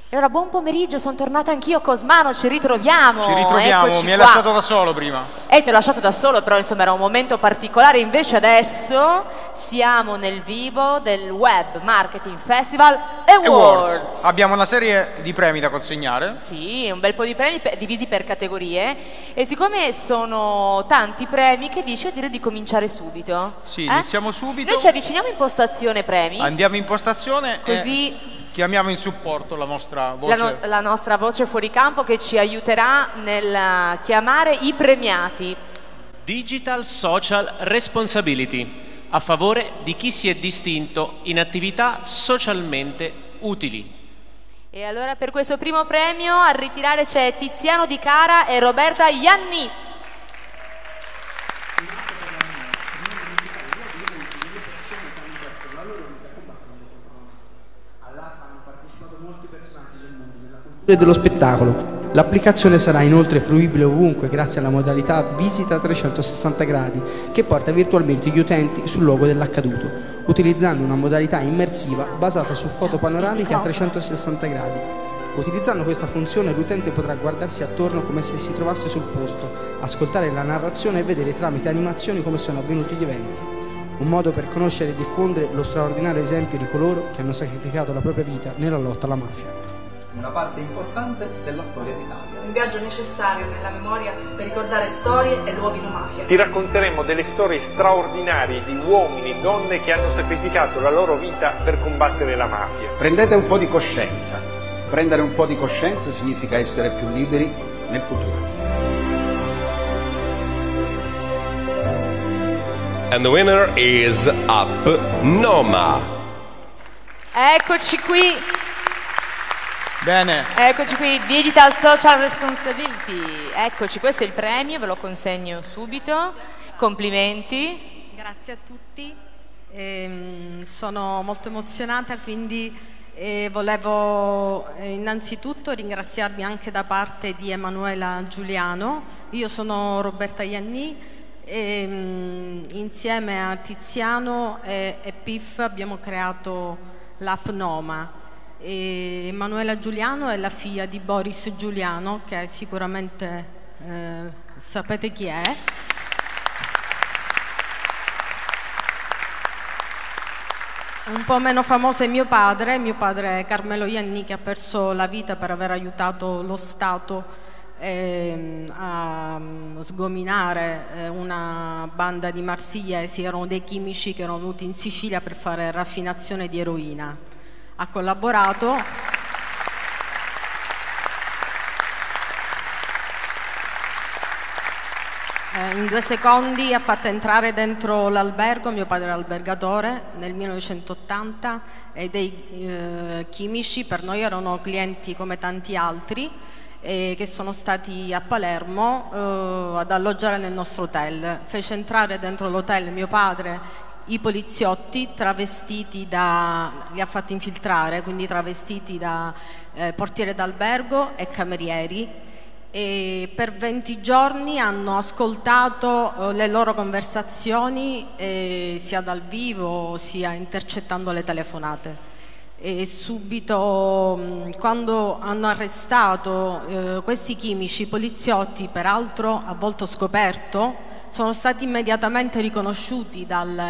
E allora buon pomeriggio, sono tornata anch'io, Cosmano, ci ritroviamo. Ci ritroviamo, eccoci mi hai qua. lasciato da solo prima. Ti ho lasciato da solo, però insomma era un momento particolare. Invece adesso siamo nel vivo del Web Marketing Festival Awards. Abbiamo una serie di premi da consegnare. Sì, un bel po' di premi divisi per categorie. E siccome sono tanti premi, che dici? Io direi di cominciare subito. Sì, iniziamo subito. Noi ci avviciniamo in postazione premi. Andiamo in postazione. Così chiamiamo in supporto la nostra voce. La nostra voce fuori campo che ci aiuterà nel chiamare i premiati. Digital Social Responsibility, a favore di chi si è distinto in attività socialmente utili. E allora per questo primo premio a ritirare c'è Tiziano Di Cara e Roberta Ianni. dello spettacolo. L'applicazione sarà inoltre fruibile ovunque grazie alla modalità visita 360 gradi che porta virtualmente gli utenti sul luogo dell'accaduto, utilizzando una modalità immersiva basata su foto panoramiche a 360 gradi. Utilizzando questa funzione l'utente potrà guardarsi attorno come se si trovasse sul posto, ascoltare la narrazione e vedere tramite animazioni come sono avvenuti gli eventi. Un modo per conoscere e diffondere lo straordinario esempio di coloro che hanno sacrificato la propria vita nella lotta alla mafia. Una parte importante della storia d'Italia. Un viaggio necessario nella memoria per ricordare storie e luoghi di mafia. Ti racconteremo delle storie straordinarie di uomini e donne che hanno sacrificato la loro vita per combattere la mafia. Prendete un po' di coscienza. Prendere un po' di coscienza significa essere più liberi nel futuro. And the winner is Up Noma. Eccoci qui. Bene. Eccoci qui, Digital Social Responsibility. Eccoci, questo è il premio, ve lo consegno subito. Complimenti. Grazie a tutti. Sono molto emozionata, quindi volevo innanzitutto ringraziarvi anche da parte di Emanuela Giuliano. Io sono Roberta Ianni e insieme a Tiziano e PIF abbiamo creato l'App Noma. E Emanuela Giuliano è la figlia di Boris Giuliano, che sicuramente sapete chi è. Un po' meno famoso è mio padre è Carmelo Ianni, che ha perso la vita per aver aiutato lo Stato a sgominare una banda di marsigliesi. Erano dei chimici che erano venuti in Sicilia per fare raffinazione di eroina. Ha collaborato in 2 secondi, ha fatto entrare dentro l'albergo, mio padre era albergatore nel 1980, e dei chimici per noi erano clienti come tanti altri che sono stati a Palermo ad alloggiare nel nostro hotel. Fece entrare dentro l'hotel mio padre i poliziotti travestiti li ha fatti infiltrare, quindi travestiti da portiere d'albergo e camerieri, e per 20 giorni hanno ascoltato le loro conversazioni sia dal vivo sia intercettando le telefonate. E subito quando hanno arrestato questi chimici, i poliziotti, peraltro a volto scoperto, sono stati immediatamente riconosciuti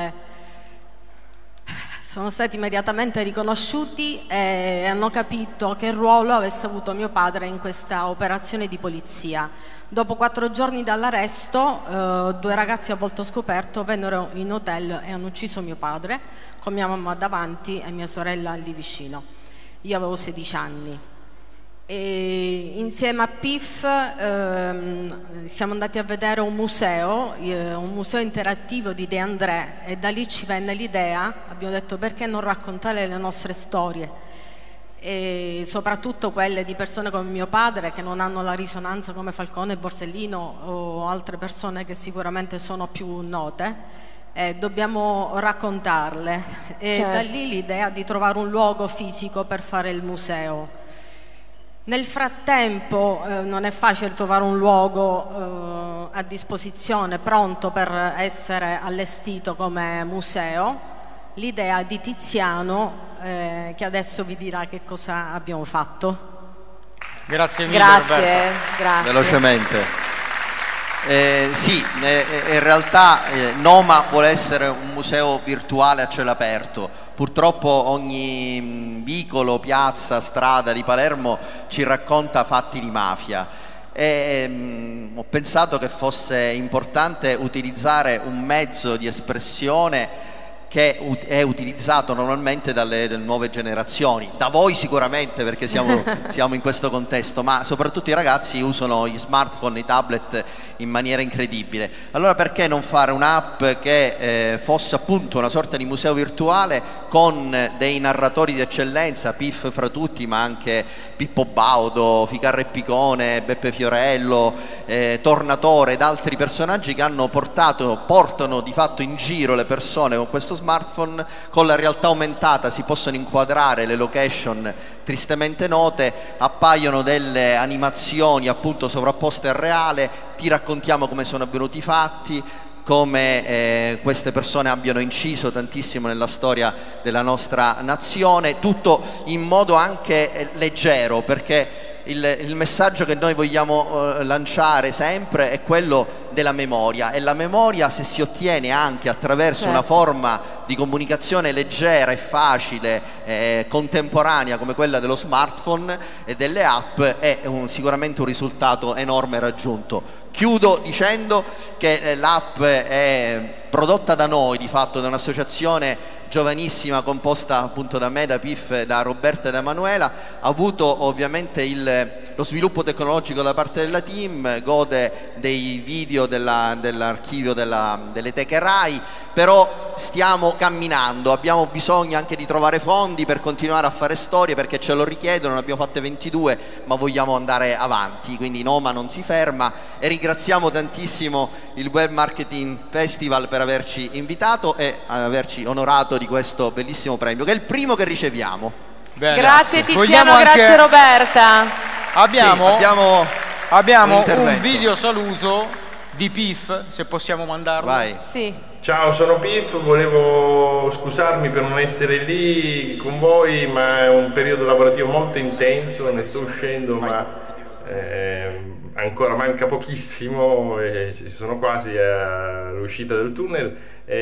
e hanno capito che ruolo avesse avuto mio padre in questa operazione di polizia. Dopo 4 giorni dall'arresto 2 ragazzi a volto scoperto vennero in hotel e hanno ucciso mio padre con mia mamma davanti e mia sorella lì vicino. Io avevo 16 anni. E insieme a PIF siamo andati a vedere un museo interattivo di De André, e da lì ci venne l'idea, abbiamo detto perché non raccontare le nostre storie, e soprattutto quelle di persone come mio padre che non hanno la risonanza come Falcone e Borsellino o altre persone che sicuramente sono più note. Dobbiamo raccontarle, e certo, da lì l'idea di trovare un luogo fisico per fare il museo. Nel frattempo non è facile trovare un luogo a disposizione pronto per essere allestito come museo. L'idea di Tiziano che adesso vi dirà che cosa abbiamo fatto. Grazie mille, Grazie. Velocemente. Sì, in realtà Noma vuole essere un museo virtuale a cielo aperto. Purtroppo ogni vicolo, piazza, strada di Palermo ci racconta fatti di mafia. Ho pensato che fosse importante utilizzare un mezzo di espressione che è utilizzato normalmente dalle nuove generazioni, da voi sicuramente perché siamo in questo contesto, ma soprattutto i ragazzi usano gli smartphone, i tablet in maniera incredibile. Allora perché non fare un'app che fosse appunto una sorta di museo virtuale con dei narratori di eccellenza, Piff fra tutti, ma anche Pippo Baudo, Ficarra e Picone, Beppe Fiorello, Tornatore ed altri personaggi che portano di fatto in giro le persone con questo smartphone. Con la realtà aumentata si possono inquadrare le location tristemente note, appaiono delle animazioni appunto sovrapposte al reale, ti raccontiamo come sono avvenuti i fatti, come queste persone abbiano inciso tantissimo nella storia della nostra nazione, tutto in modo anche leggero, perché il messaggio che noi vogliamo lanciare sempre è quello della memoria, e la memoria, se si ottiene anche attraverso una forma di comunicazione leggera e facile, contemporanea come quella dello smartphone e delle app, è sicuramente un risultato enorme raggiunto. Chiudo dicendo che l'app è prodotta da noi, di fatto da un'associazione giovanissima composta appunto da me, da Piff, da Roberta e da Emanuela. Ha avuto ovviamente lo sviluppo tecnologico da parte della team, gode dei video dell'archivio delle teche RAI, però stiamo camminando, abbiamo bisogno anche di trovare fondi per continuare a fare storie, perché ce lo richiedono, ne abbiamo fatte 22 ma vogliamo andare avanti, quindi Noma non si ferma, e ringraziamo tantissimo il Web Marketing Festival per averci invitato e averci onorato di questo bellissimo premio, che è il primo che riceviamo. Bene, grazie Tiziano, grazie Roberta. Abbiamo un un video saluto di Piff, se possiamo mandarlo. Vai. Sì. Ciao, sono Piff, volevo scusarmi per non essere lì con voi, ma è un periodo lavorativo molto intenso, ne sto uscendo, ma ancora manca pochissimo e ci sono quasi all'uscita del tunnel.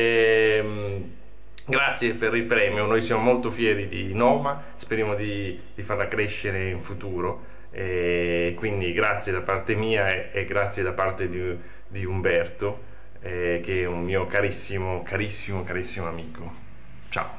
Grazie per il premio, noi siamo molto fieri di Noma, speriamo di farla crescere in futuro, quindi grazie da parte mia e grazie da parte di Umberto, che è un mio carissimo amico. Ciao.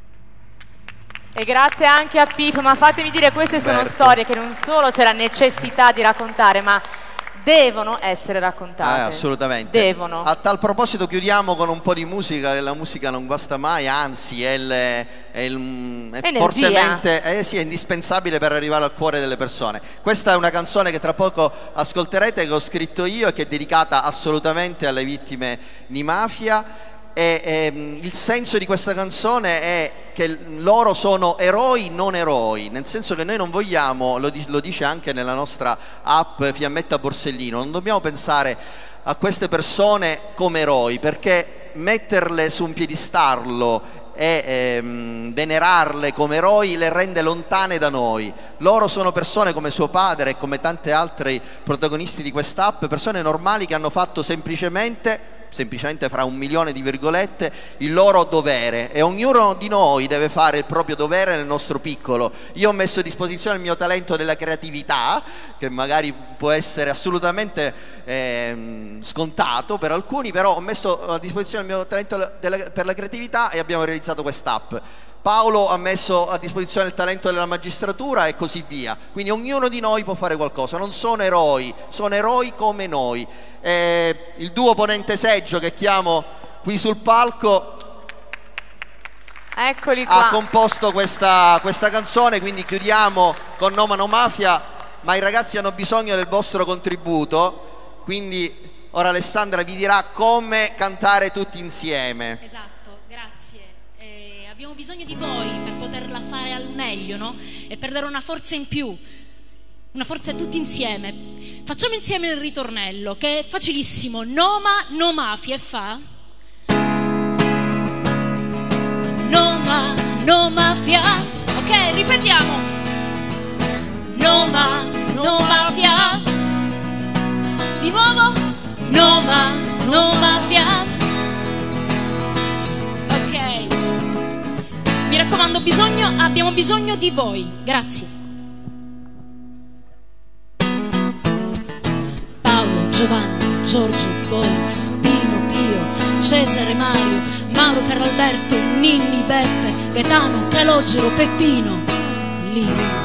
E grazie anche a Piff, ma fatemi dire, queste sono storie che non solo c'è la necessità di raccontare, ma devono essere raccontate. Assolutamente. Devono. A tal proposito chiudiamo con un po' di musica, e la musica non guasta mai, anzi è fortemente sì, è indispensabile per arrivare al cuore delle persone. Questa è una canzone che tra poco ascolterete, che ho scritto io e che è dedicata assolutamente alle vittime di mafia. Il senso di questa canzone è che loro sono eroi non eroi, nel senso che noi non vogliamo, lo dice anche nella nostra app Fiammetta Borsellino, non dobbiamo pensare a queste persone come eroi, perché metterle su un piedistallo e venerarle come eroi le rende lontane da noi. Loro sono persone come suo padre e come tanti altri protagonisti di quest'app, persone normali che hanno fatto semplicemente fra 1 milione di virgolette il loro dovere, e ognuno di noi deve fare il proprio dovere nel nostro piccolo. Io ho messo a disposizione il mio talento della creatività, che magari può essere assolutamente scontato per alcuni, però ho messo a disposizione il mio talento per la creatività e abbiamo realizzato quest'app. Paolo ha messo a disposizione il talento della magistratura e così via. Quindi ognuno di noi può fare qualcosa, non sono eroi, sono eroi come noi. Il duo Ponente Seggio, che chiamo qui sul palco, eccoli qua, ha composto questa canzone, quindi chiudiamo con Noma No Mafia, ma i ragazzi hanno bisogno del vostro contributo, quindi ora Alessandra vi dirà come cantare tutti insieme. Esatto, grazie. Abbiamo bisogno di voi per poterla fare al meglio, no? E per dare una forza in più, una forza tutti insieme. Facciamo insieme il ritornello, che è facilissimo. Noma no mafia, e fa Noma no mafia. Ok, ripetiamo. No mafia. Di nuovo. No mafia. Ok. Mi raccomando, abbiamo bisogno di voi. Grazie. Paolo, Giovanni, Giorgio, Boris, Pino, Pio, Cesare, Mario, Mauro, Carlo Alberto, Ninni, Beppe, Gaetano, Calogero, Peppino, Lino.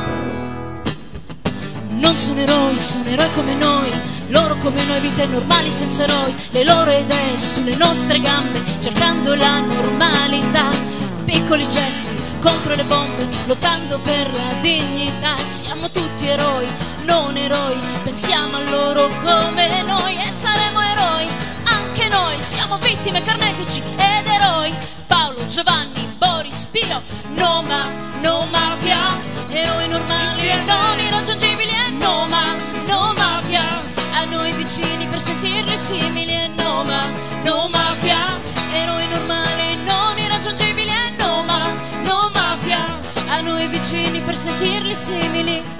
Non sono eroi come noi, loro come noi, vite normali senza eroi, le loro idee sulle nostre gambe, cercando la normalità, piccoli gesti contro le bombe, lottando per la dignità. Siamo tutti eroi, non eroi, pensiamo a loro come noi e saremo eroi, anche noi siamo vittime, carnefici ed eroi. Paolo, Giovanni, Boris, Pio, no mafia, eroi normali e non irraggiungibili e no mafia, a noi vicini per sentirli simili e no mafia, eroi normali e non irraggiungibili e no mafia, a noi vicini per sentirli simili.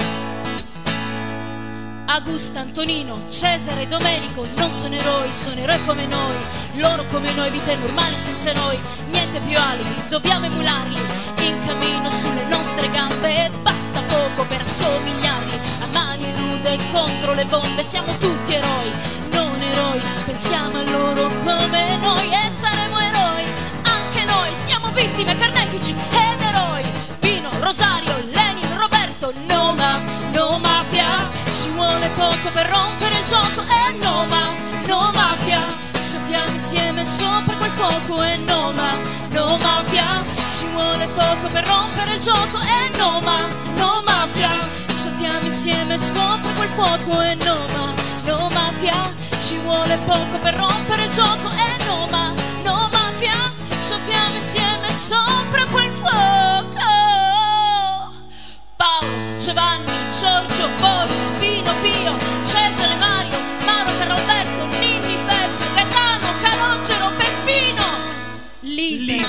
Augusta, Antonino, Cesare, Domenico, non sono eroi come noi, loro come noi, vite normali senza noi, niente più alibi, dobbiamo emularli, in cammino sulle nostre gambe e basta poco per somigliarli, a mani nude contro le bombe, siamo tutti eroi, non eroi, pensiamo a loro come noi e saremo eroi, anche noi siamo vittime, carnefici ed eroi. Pino, Rosario, Lenin, Roberto, no mafia, ci vuole poco per rompere il gioco e no mafia, soffiamo insieme sopra quel fuoco e no mafia, ci vuole poco per rompere il gioco e no mafia, soffiamo insieme sopra quel fuoco e no mafia, ci vuole poco per rompere il gioco e no mafia, soffiamo insieme sopra quel fuoco. Paolo, Giovanni, Giorgio, Boris, Pino, Pio, Cesare, Mario, Mauro, Carlo Alberto, Ninni, Beppe, Gaetano, Calogero, Peppino, Libero.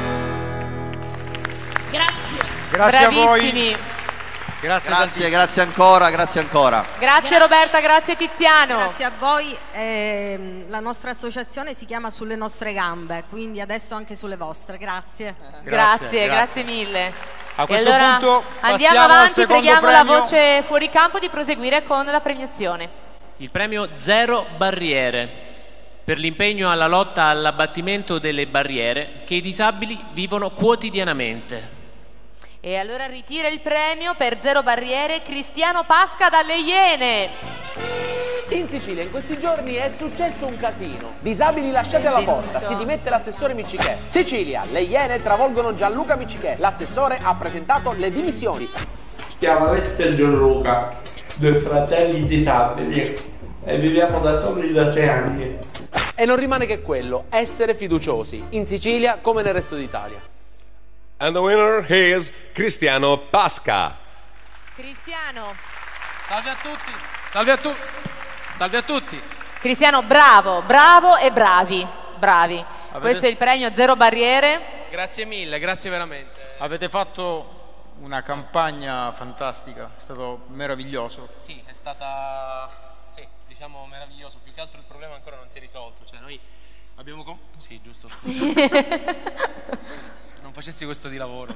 Grazie. Grazie a voi. Grazie ancora. Grazie Roberta, grazie Tiziano. Grazie a voi. La nostra associazione si chiama Sulle Nostre Gambe, quindi adesso anche sulle vostre. Grazie mille. A questo allora, punto andiamo avanti, preghiamo la voce fuori campo di proseguire con la premiazione. Il premio Zero Barriere, per l'impegno alla lotta all'abbattimento delle barriere che i disabili vivono quotidianamente. E allora ritira il premio per Zero Barriere Cristiano Pasca dalle Iene. In Sicilia in questi giorni è successo un casino. Disabili lasciati alla porta, si dimette l'assessore Miccichè. Sicilia, le Iene travolgono Gianluca Miccichè. L'assessore ha presentato le dimissioni. Siamo Alessia e Gianluca, due fratelli disabili e viviamo da soli da 6 anni. E non rimane che quello, essere fiduciosi, in Sicilia come nel resto d'Italia. And the winner is Cristiano Pasca. Cristiano. Salve a tutti. Salve a tutti. Salve a tutti. Cristiano, bravo e bravi. Questo è il premio Zero Barriere. Grazie mille, grazie veramente. Avete fatto una campagna fantastica, è stato meraviglioso. Sì, è stata, sì, diciamo meraviglioso, più che altro il problema ancora non si è risolto, cioè noi abbiamo sì, giusto, scusa. Non facessi questo di lavoro.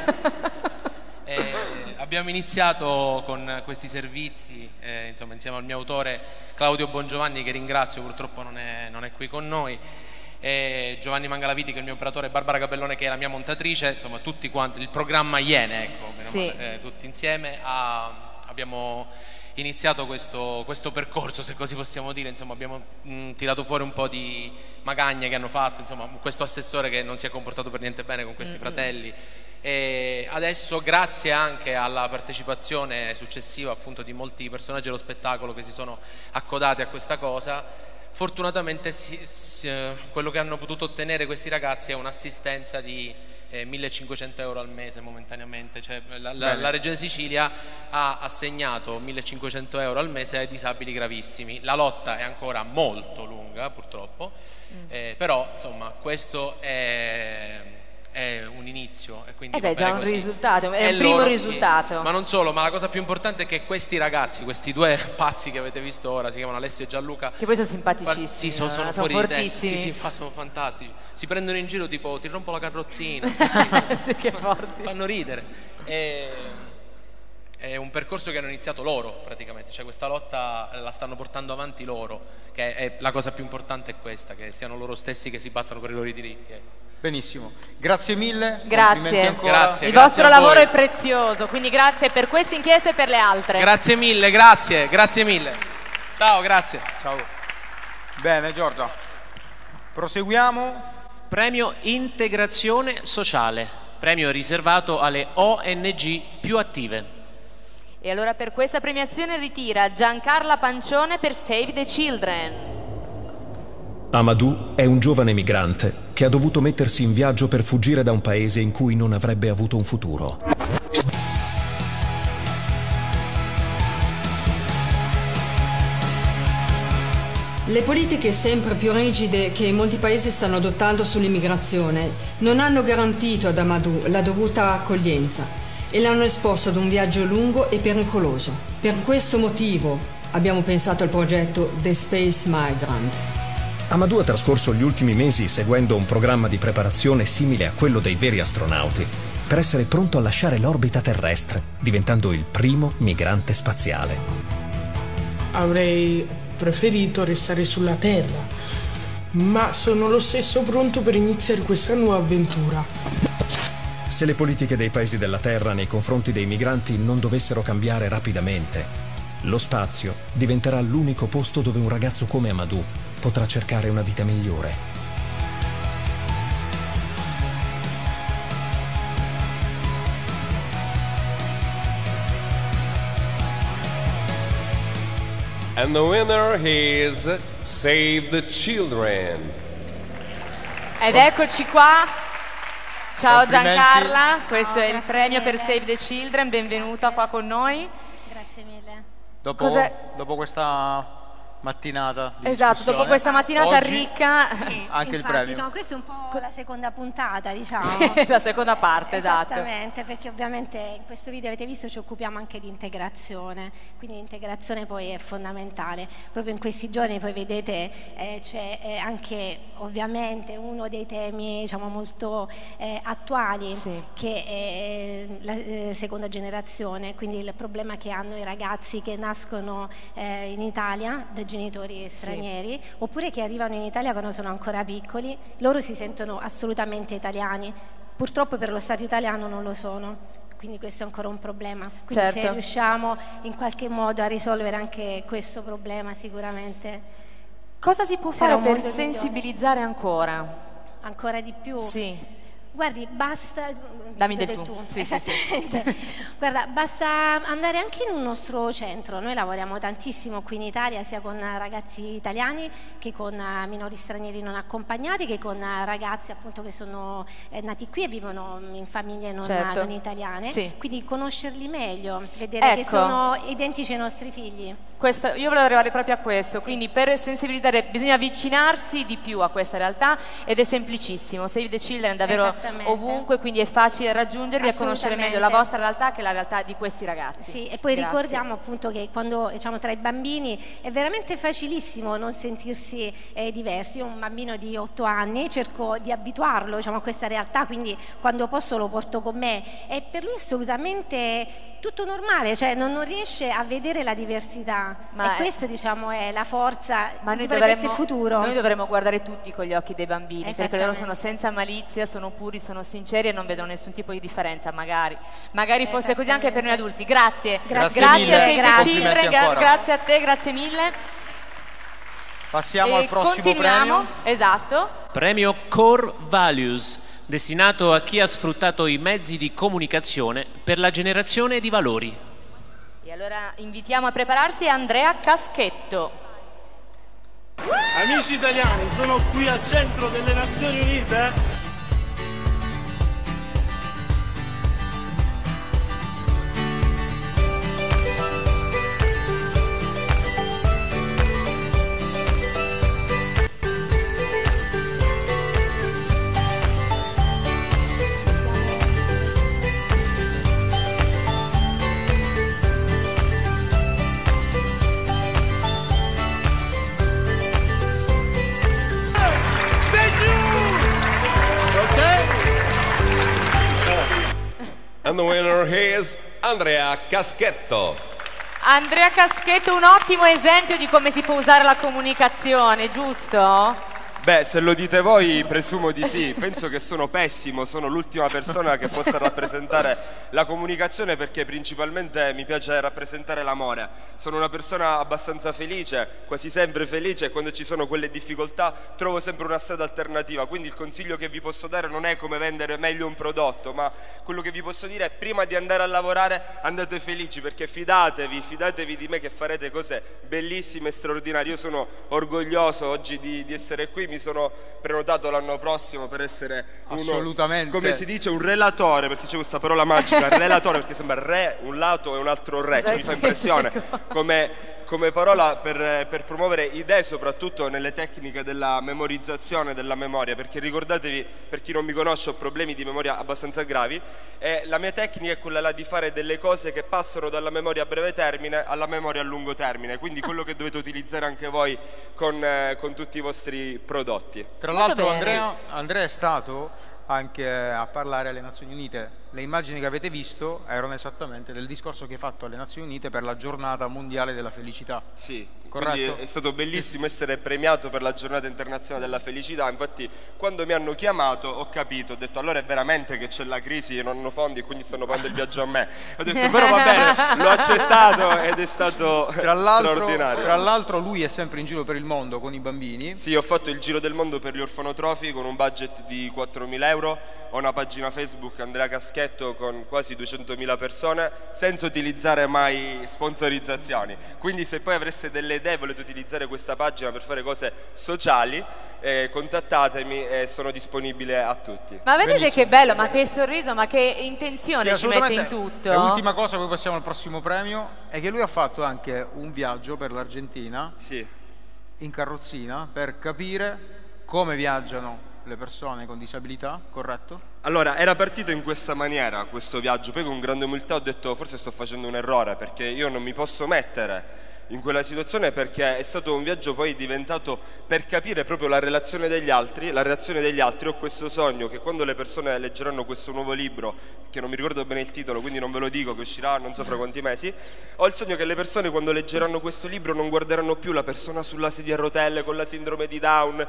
Abbiamo iniziato con questi servizi, insomma, insieme al mio autore Claudio Bongiovanni, che ringrazio, purtroppo non è qui con noi, Giovanni Mangalaviti, che è il mio operatore, Barbara Capellone, che è la mia montatrice, insomma tutti quanti, il programma Iene, ecco, sì. Tutti insieme abbiamo iniziato questo percorso, se così possiamo dire, insomma abbiamo tirato fuori un po' di magagne che hanno fatto, insomma questo assessore che non si è comportato per niente bene con questi fratelli, e adesso grazie anche alla partecipazione successiva appunto di molti personaggi dello spettacolo che si sono accodati a questa cosa, fortunatamente quello che hanno potuto ottenere questi ragazzi è un'assistenza di 1.500 euro al mese momentaneamente, cioè la Regione Sicilia ha assegnato 1.500 euro al mese ai disabili gravissimi. La lotta è ancora molto lunga purtroppo, però insomma questo è è un inizio e quindi già un così. risultato, è E un primo loro, risultato. ma non solo, ma la cosa più importante è che questi ragazzi, questi due pazzi che avete visto ora, si chiamano Alessio e Gianluca, che poi sono simpaticissimi, sì, sono fuori di testa, sì, sono fantastici, si prendono in giro tipo ti rompo la carrozzina, sì, che forti. fanno ridere. È un percorso che hanno iniziato loro praticamente, cioè questa lotta la stanno portando avanti loro, che è la cosa più importante è questa, che siano loro stessi che si battono per i loro diritti. Benissimo, grazie mille. Grazie. Grazie. Il vostro lavoro è prezioso, quindi grazie per queste inchieste e per le altre. Grazie mille, grazie mille. Ciao, grazie. Ciao. Bene Giorgia, proseguiamo. Premio Integrazione Sociale, premio riservato alle ONG più attive. E allora per questa premiazione ritira Giancarla Pancione per Save the Children. Amadou è un giovane migrante che ha dovuto mettersi in viaggio per fuggire da un paese in cui non avrebbe avuto un futuro. Le politiche sempre più rigide che molti paesi stanno adottando sull'immigrazione non hanno garantito ad Amadou la dovuta accoglienza e l'hanno esposto ad un viaggio lungo e pericoloso. Per questo motivo abbiamo pensato al progetto The Space Migrant. Amadou ha trascorso gli ultimi mesi seguendo un programma di preparazione simile a quello dei veri astronauti per essere pronto a lasciare l'orbita terrestre, diventando il primo migrante spaziale. Avrei preferito restare sulla Terra, ma sono lo stesso pronto per iniziare questa nuova avventura. Se le politiche dei paesi della Terra nei confronti dei migranti non dovessero cambiare rapidamente, lo spazio diventerà l'unico posto dove un ragazzo come Amadou potrà cercare una vita migliore. And the winner is Save the Children. Ed eccoci qua. Ciao Complimenti. Giancarla, questo è il premio per Save the Children, benvenuta qua con noi. Grazie mille. Dopo questa mattinata di esatto, discussione, dopo questa mattinata oggi ricca, Sì, anche il infatti, premio. diciamo, questa è un po' la seconda puntata, diciamo. Sì, la seconda parte, esatto. Esattamente, perché ovviamente in questo video avete visto ci occupiamo anche di integrazione, quindi l'integrazione poi è fondamentale. Proprio in questi giorni poi vedete c'è anche ovviamente uno dei temi, diciamo, molto attuali, che è la seconda generazione, quindi il problema che hanno i ragazzi che nascono in Italia da genitori stranieri, oppure che arrivano in Italia quando sono ancora piccoli. Loro si sentono assolutamente italiani, purtroppo per lo Stato italiano non lo sono, quindi questo è ancora un problema. Quindi se riusciamo in qualche modo a risolvere anche questo problema, sicuramente cosa si può fare per sensibilizzare ancora? Ancora di più? Sì. Guardi, basta... Dammi del tu. Sì, sì, sì. Guarda, basta andare anche in un nostro centro. Noi lavoriamo tantissimo qui in Italia, sia con ragazzi italiani che con minori stranieri non accompagnati, che con ragazzi appunto che sono nati qui e vivono in famiglie non italiane. Sì. Quindi conoscerli meglio, vedere che sono identici ai nostri figli. Io volevo arrivare proprio a questo, quindi per sensibilizzare bisogna avvicinarsi di più a questa realtà ed è semplicissimo. Save the Children è davvero ovunque, quindi è facile raggiungervi e conoscere meglio la vostra realtà che la realtà di questi ragazzi. Sì, e poi ricordiamo appunto che quando diciamo tra i bambini è veramente facilissimo non sentirsi diversi. Io ho un bambino di 8 anni, cerco di abituarlo, diciamo, a questa realtà, quindi quando posso lo porto con me e per lui è assolutamente tutto normale, cioè non riesce a vedere la diversità. E questo, diciamo, è la forza, dovrebbe essere il futuro. Noi dovremmo guardare tutti con gli occhi dei bambini, perché loro sono senza malizia, sono puri, sono sinceri e non vedono nessun tipo di differenza. Magari fosse così anche per noi adulti. Grazie Grazie a mille. Save the Children, Grazie a te, grazie mille. Passiamo al prossimo premio. Esatto. Premio Core Values, destinato a chi ha sfruttato i mezzi di comunicazione per la generazione di valori. E allora invitiamo a prepararsi Andrea Caschetto. Amici italiani, sono qui al centro delle Nazioni Unite. Andrea Caschetto. Andrea Caschetto, un ottimo esempio di come si può usare la comunicazione, giusto? Beh, se lo dite voi, presumo di sì. Penso che sono pessimo, sono l'ultima persona che possa rappresentare la comunicazione, perché principalmente mi piace rappresentare l'amore. Sono una persona abbastanza felice, quasi sempre felice, e quando ci sono quelle difficoltà trovo sempre una strada alternativa. Quindi il consiglio che vi posso dare non è come vendere meglio un prodotto, ma quello che vi posso dire è: prima di andare a lavorare andate felici, perché fidatevi di me che farete cose bellissime e straordinarie. Io sono orgoglioso oggi di essere qui. Mi sono prenotato l'anno prossimo per essere assolutamente, come si dice, un relatore, perché c'è questa parola magica, relatore, perché sembra re un lato e un altro re, cioè mi fa impressione come parola per promuovere idee, soprattutto nelle tecniche della memorizzazione della memoria, perché ricordatevi, per chi non mi conosce, ho problemi di memoria abbastanza gravi e la mia tecnica è quella là di fare delle cose che passano dalla memoria a breve termine alla memoria a lungo termine, quindi quello che dovete utilizzare anche voi con tutti i vostri prodotti. Tra l'altro Andrea è stato anche a parlare alle Nazioni Unite. Le immagini che avete visto erano esattamente del discorso che hai fatto alle Nazioni Unite per la giornata mondiale della felicità. Sì, corretto? Quindi è stato bellissimo essere premiato per la giornata internazionale della felicità. Infatti quando mi hanno chiamato ho capito, ho detto allora è veramente che c'è la crisi, non hanno fondi e quindi stanno pagando il viaggio a me. Ho detto però va bene, l'ho accettato ed è stato straordinario. Tra l'altro lui è sempre in giro per il mondo con i bambini. Sì, ho fatto il giro del mondo per gli orfanotrofi con un budget di 4.000 euro, ho una pagina Facebook Andrea Caschetto con quasi 200.000 persone senza utilizzare mai sponsorizzazioni. Quindi se poi avreste delle idee, volete utilizzare questa pagina per fare cose sociali, contattatemi e sono disponibile a tutti. Ma vedete benissimo, che bello, ma che sorriso, ma che intenzione ci mette in tutto. L'ultima cosa, poi passiamo al prossimo premio, è che lui ha fatto anche un viaggio per l'Argentina, sì, in carrozzina, per capire come viaggiano le persone con disabilità, corretto? Allora, era partito in questa maniera questo viaggio, poi con grande umiltà ho detto forse sto facendo un errore, perché io non mi posso mettere in quella situazione, perché è stato un viaggio poi diventato per capire proprio la relazione degli altri, la reazione degli altri. Ho questo sogno che quando le persone leggeranno questo nuovo libro, che non mi ricordo bene il titolo, quindi non ve lo dico, che uscirà non so fra quanti mesi, ho il sogno che le persone quando leggeranno questo libro non guarderanno più la persona sulla sedia a rotelle con la sindrome di Down,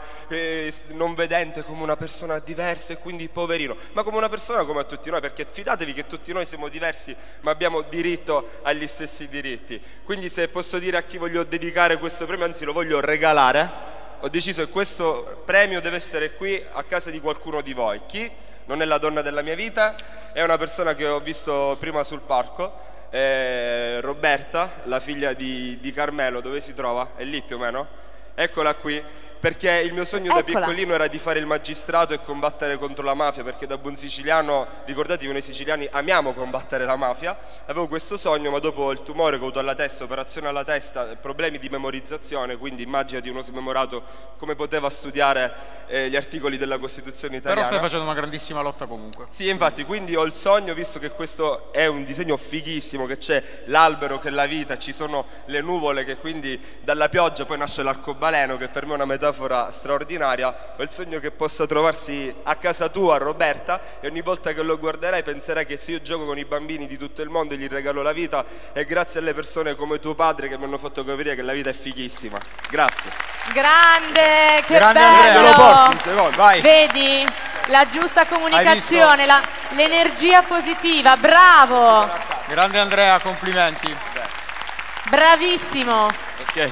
non vedente, come una persona diversa e quindi poverino, ma come una persona come a tutti noi, perché fidatevi che tutti noi siamo diversi ma abbiamo diritto agli stessi diritti. Quindi se posso dire a chi voglio dedicare questo premio, anzi lo voglio regalare, ho deciso che questo premio deve essere qui a casa di qualcuno di voi. Chi? Non è la donna della mia vita, è una persona che ho visto prima sul palco, Roberta, la figlia di Carmelo. Dove si trova? È lì più o meno? Eccola qui. Perché il mio sogno da piccolino era di fare il magistrato e combattere contro la mafia, perché da buon siciliano, ricordatevi, noi siciliani amiamo combattere la mafia. Avevo questo sogno, ma dopo il tumore che ho avuto alla testa, operazione alla testa, problemi di memorizzazione, quindi immaginati uno smemorato come poteva studiare gli articoli della Costituzione italiana. Però stai facendo una grandissima lotta comunque. Sì, infatti, quindi ho il sogno, visto che questo è un disegno fighissimo, che c'è l'albero che è la vita, ci sono le nuvole, che quindi dalla pioggia poi nasce l'arcobaleno, che per me è una metafora straordinaria. Ho il sogno che possa trovarsi a casa tua, Roberta, e ogni volta che lo guarderai penserai che se io gioco con i bambini di tutto il mondo e gli regalo la vita è grazie alle persone come tuo padre che mi hanno fatto capire che la vita è fighissima. Grazie. Grande, che grande bello. Andrea, lo porti un secondo, vai. Vedi? La giusta comunicazione, l'energia positiva, bravo. Grande Andrea, complimenti. Bravissimo. Ok.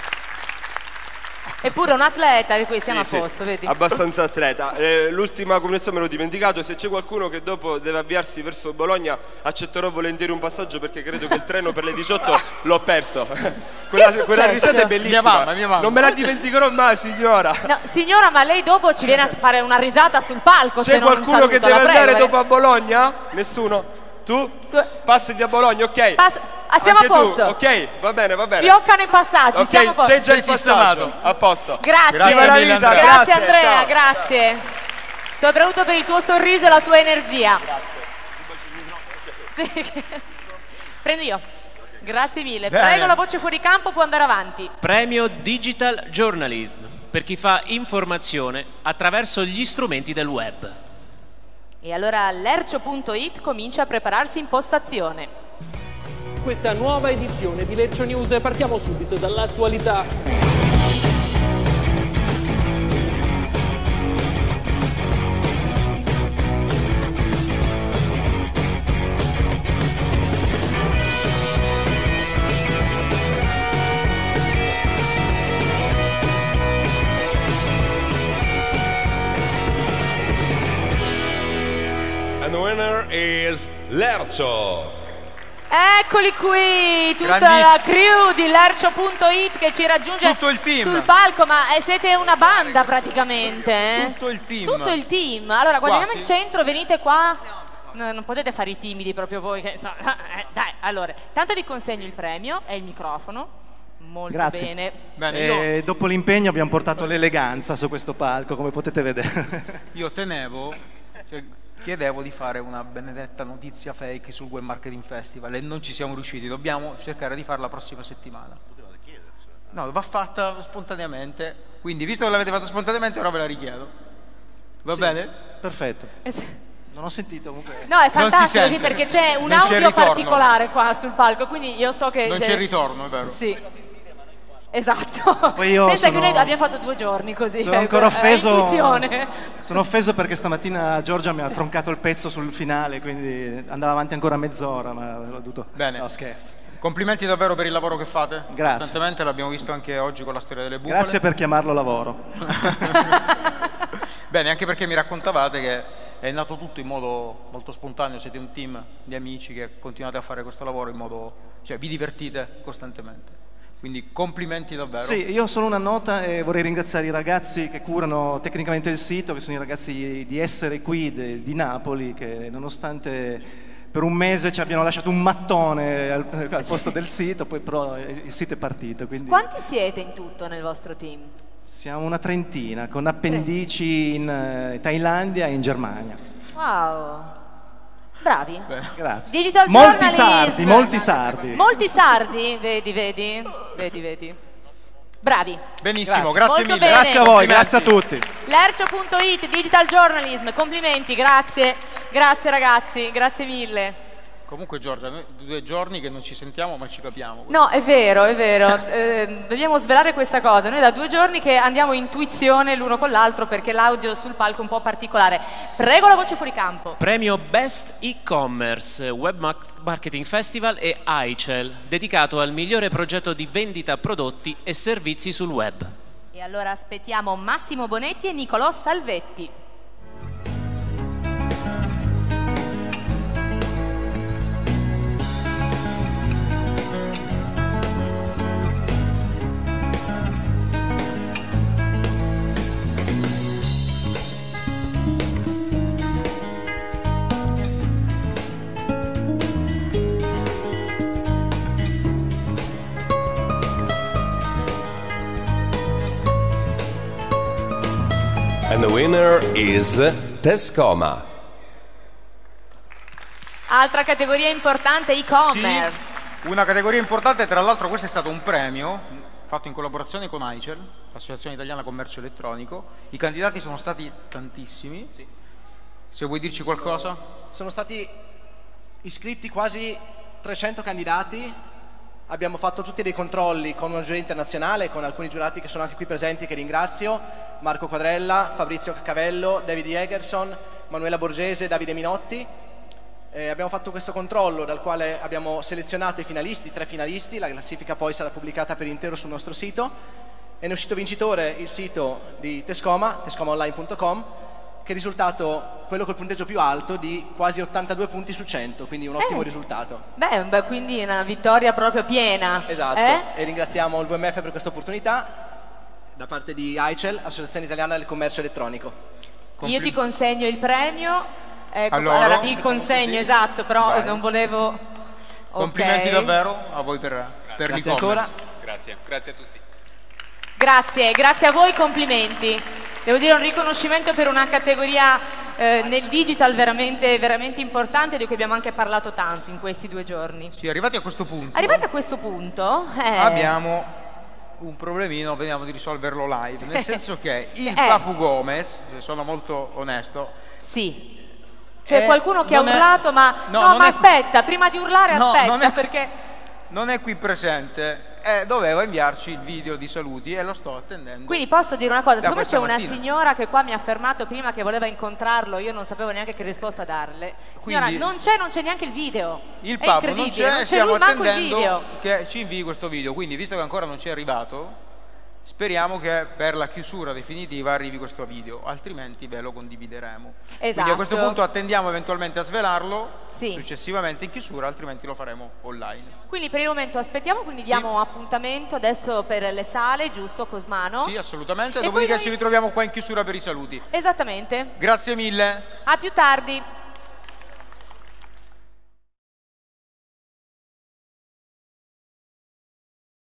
Eppure un atleta, di cui siamo Sì, a posto, vedi? Abbastanza atleta. L'ultima comunicazione me l'ho dimenticato: se c'è qualcuno che dopo deve avviarsi verso Bologna accetterò volentieri un passaggio, perché credo che il treno per le 18 l'ho perso. quella risata è bellissima. Mia mamma. Non me la dimenticherò mai, signora. No, signora, ma lei dopo ci viene a fare una risata sul palco. C'è qualcuno che deve andare dopo a Bologna? Nessuno? Tu? Passi a Bologna, ok? Siamo anche a posto. Tu. Ok, va bene, va bene. Fioccano i passaggi, ok, siamo a posto. c'è già il passaggio. A posto. Grazie. Viva la vita, grazie Andrea, ciao. grazie. Soprattutto per il tuo sorriso e la tua energia. Sì. Prendo io. Grazie mille. Bene. Prego, la voce fuori campo può andare avanti. Premio Digital Journalism per chi fa informazione attraverso gli strumenti del web. E allora l'ercio.it comincia a prepararsi in postazione. questa nuova edizione di Lercio News. Partiamo subito dall'attualità. And the winner is Lercio. Eccoli qui, tutta la crew di Lercio.it che ci raggiunge tutto il team sul palco, ma siete una banda praticamente. Tutto il team. Tutto il team. Allora, guardiamo il centro, venite qua. No, non potete fare i timidi proprio voi. Che, insomma, dai, allora, tanto vi consegno il premio e il microfono. Molto Grazie. bene. Dopo l'impegno abbiamo portato l'eleganza su questo palco, come potete vedere. Io tenevo, chiedevo di fare una benedetta notizia fake sul Web Marketing Festival e non ci siamo riusciti, dobbiamo cercare di farla la prossima settimana. No, va fatta spontaneamente, quindi visto che l'avete fatto spontaneamente ora ve la richiedo. Va bene? Perfetto. Non ho sentito comunque. No, è fantastico sì, perché c'è un audio particolare qua sul palco, quindi io so che... Non c'è ritorno, è vero? Sì. Esatto. Poi io pensa che noi abbiamo fatto 2 giorni così. Sono ancora offeso. Intuizione. Sono offeso perché stamattina Giorgia mi ha troncato il pezzo sul finale, quindi andava avanti ancora mezz'ora, ma l'ho dovuto... Bene. No, scherzo. Complimenti davvero per il lavoro che fate. Grazie. Costantemente, l'abbiamo visto anche oggi con la storia delle bufale. Grazie per chiamarlo lavoro. Bene, anche perché mi raccontavate che è nato tutto in modo molto spontaneo, siete un team di amici che continuate a fare questo lavoro in modo... cioè vi divertite costantemente. Quindi complimenti davvero. Sì, io ho solo una nota e vorrei ringraziare i ragazzi che curano tecnicamente il sito, che sono i ragazzi di Essere Qui di Napoli, che nonostante per un mese ci abbiano lasciato un mattone al posto del sito, poi però il sito è partito. Quindi... Quanti siete in tutto nel vostro team? Siamo una trentina, con appendici in Thailandia e in Germania. Wow! Bravi. Grazie. Digital molti journalism. sardi. Molti sardi, vedi. Bravi. Benissimo, grazie mille. Bene. Grazie a voi, grazie a tutti. Lercio.it, Digital Journalism, complimenti, grazie. Grazie ragazzi, grazie mille. Comunque Giorgia, noi 2 giorni che non ci sentiamo ma ci capiamo. No, è vero. Dobbiamo svelare questa cosa. Noi da 2 giorni che andiamo intuizione l'uno con l'altro perché l'audio sul palco è un po' particolare. Prego la voce fuori campo. Premio Best E-Commerce, Web Marketing Festival e AICEL, dedicato al migliore progetto di vendita prodotti e servizi sul web. E allora aspettiamo Massimo Bonetti e Nicolò Salvetti. And the winner is Tescoma. Altra categoria importante, e-commerce. Sì, una categoria importante, tra l'altro questo è stato un premio fatto in collaborazione con AICEL, l'Associazione Italiana Commercio Elettronico. I candidati sono stati tantissimi. Sì. Se vuoi dirci qualcosa? Sono stati iscritti quasi 300 candidati. Abbiamo fatto tutti dei controlli con una giuria internazionale, con alcuni giurati che sono anche qui presenti, che ringrazio: Marco Quadrella, Fabrizio Caccavello, David Jägerson, Manuela Borgese, Davide Minotti. Abbiamo fatto questo controllo dal quale abbiamo selezionato i finalisti, 3 finalisti. La classifica poi sarà pubblicata per intero sul nostro sito. E ne è uscito vincitore il sito di Tescoma, tescomaonline.com, che è risultato quello col punteggio più alto di quasi 82 punti su 100, quindi un ottimo risultato. Beh, quindi una vittoria proprio piena. Esatto, e ringraziamo il VMF per questa opportunità da parte di AICEL, Associazione Italiana del Commercio Elettronico. Io ti consegno il premio, ecco, allora ti consegno, esatto, però Bene. non volevo... Complimenti davvero a voi per Grazie l'e-commerce. Grazie a tutti. Grazie a voi, complimenti. Devo dire un riconoscimento per una categoria nel digital veramente importante, di cui abbiamo anche parlato tanto in questi 2 giorni. Sì, arrivati a questo punto abbiamo un problemino, vediamo di risolverlo live, nel senso che il Papu Gomez, sono molto onesto, c'è qualcuno che ha urlato, ma aspetta, prima di urlare aspetta, perché non è qui presente, doveva inviarci il video di saluti e lo sto attendendo. Quindi posso dire una cosa, da siccome c'è una mattina. signora che qua mi ha fermato prima che voleva incontrarlo, io non sapevo neanche che risposta darle. Signora, Quindi- non c'è neanche il video. Il È Pablo non incredibile, c'è, non stiamo lui manco il attendendo video. che ci invii questo video, quindi visto che ancora non ci è arrivato, speriamo che per la chiusura definitiva arrivi questo video, altrimenti ve lo condivideremo. Quindi a questo Esatto. punto attendiamo eventualmente a svelarlo, Sì. successivamente in chiusura, altrimenti lo faremo online. Quindi per il momento aspettiamo, quindi diamo appuntamento adesso per le sale, giusto Cosmano? Sì, assolutamente, E dopodiché poi noi- ci ritroviamo qua in chiusura per i saluti. Esattamente. Grazie mille. A più tardi.